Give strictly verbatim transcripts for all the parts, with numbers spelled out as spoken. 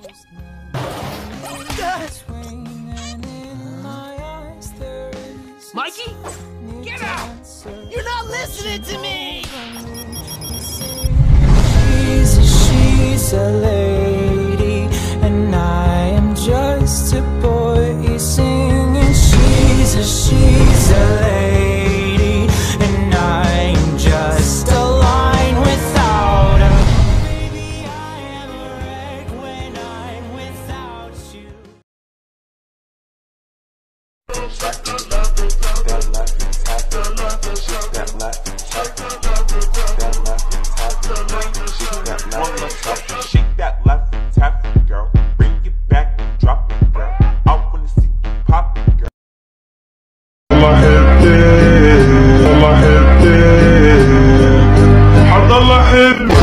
Mikey? Get out! You're not listening to me! She's a, she's a lady, and I am just a boy singing. She's a, she's a lady, and I am just a line without her. Baby, I am a wreck when I'm without you. Shake that left and tap it, girl. Bring it back and drop it, girl. I wanna see you pop it, girl. الله يهديك الله يهديك حد الله يهديك.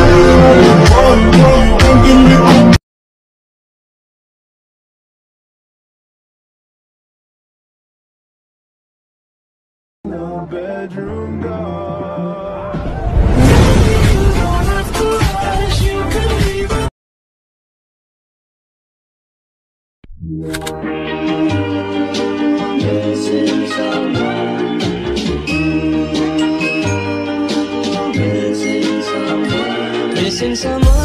No bedroom door. You don't have to rush, you can leave it. Missing someone. Missing someone. Missing someone.